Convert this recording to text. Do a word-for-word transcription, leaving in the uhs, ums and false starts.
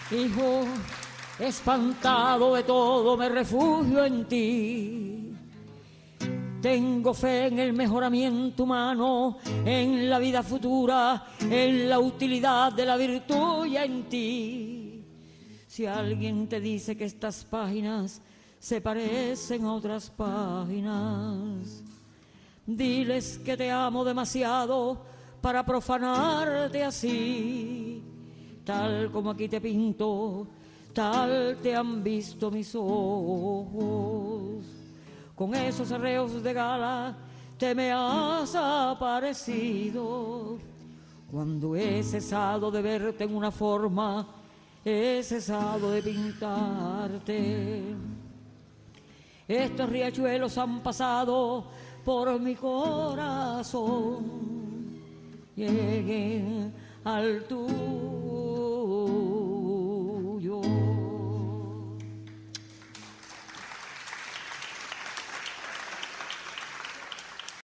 Hijo, espantado de todo, me refugio en ti. Tengo fe en el mejoramiento humano, en la vida futura, en la utilidad de la virtud y en ti. Si alguien te dice que estas páginas se parecen a otras páginas, diles que te amo demasiado para profanarte así. Tal como aquí te pinto, tal te han visto mis ojos. Con esos arreos de gala te me has aparecido. Cuando he cesado de verte en una forma, he cesado de pintarte. Estos riachuelos han pasado por mi corazón. Lleguen al tu